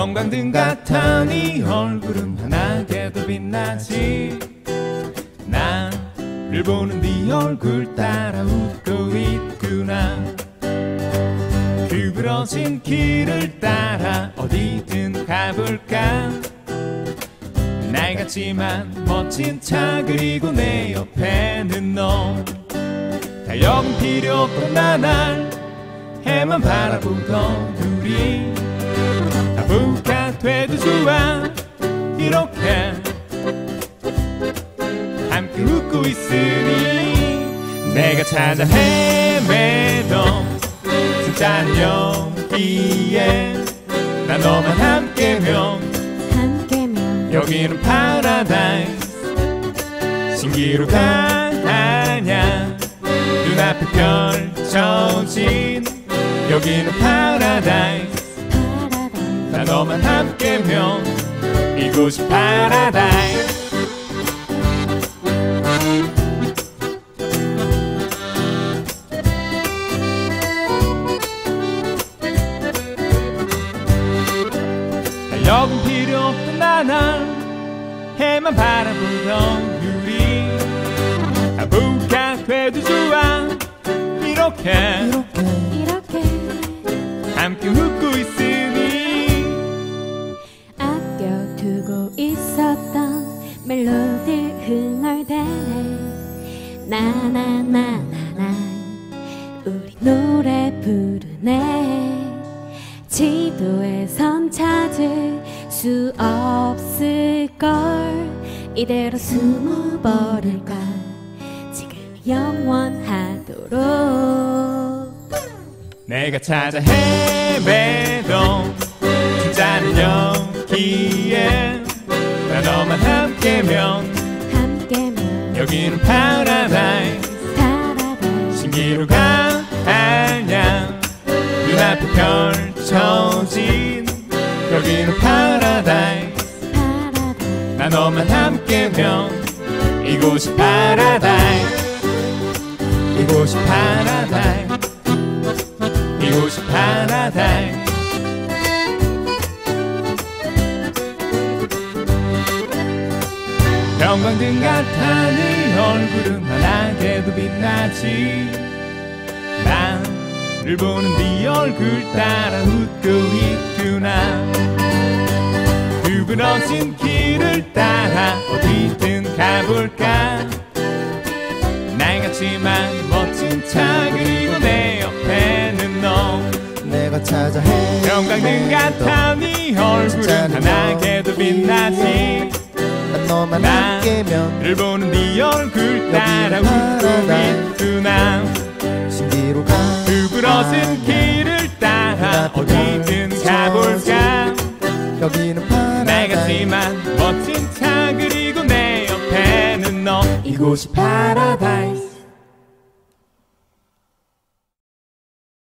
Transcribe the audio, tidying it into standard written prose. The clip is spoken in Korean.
형광등 같아 네 얼굴은 환하게도 빛나지. 나를 보는 네 얼굴 따라 웃고 있구나. 구부러진 길을 따라 어디든 가볼까. 낡았지만 멋진 차 그리고 내 옆에는 너. 달력은 필요 없던 나날 해만 바라보던 우리. 바보가 돼도 좋아 이렇게 함께 웃고 있으니. 내가 찾아 헤매던 진짜는 여기에 난 너만 함께면 여기는 파라다이스. 신기루가 아냐 눈앞에 펼쳐진 여기는 파라다이스. 난 너만 함께면 이곳이 파라다이스. 달력은 필요 없던 나날 해만 바라보던 우리. 바보가 돼도 좋아 이렇게 함께 웃고 있으니. 아껴두고 있었던 멜로디 흥얼대네. 나나나나나 우리 노래 부르네. 지도에선 찾을 수 없을걸. 이대로 숨어버릴까 지금 영원하도록. 내가 찾아 헤매던 진짜는 여기에 나 너만 함께면 여기는 파라다이스. 신기루가 아냐 눈앞에 펼쳐진 여기는 파라다이스. 나 너만 함께면 이곳이 파라다이스. 이곳이 파라다이스. 이곳이 파라다이스. 형광등 같아 네 얼굴은 환하게도 빛나지. 나를 보는 네 얼굴 따라 웃고 있구나. 구부러진 길을 따라 어디든 가볼까. 낡았지만 멋진 차 그리고 내 옆에는 너. 내가 찾아 형광등 같아 네 얼굴은 환하게도 빛나지. 난 너만 함께면 나를 보는 네 얼굴 따라 웃고 있구나. 신기루가 구부러진 길을 따라 어디든 가볼까. 여기는 파라다이스. 낡았지만 멋진 차 그리고 내 옆에는 너. 이곳이 파라다이스.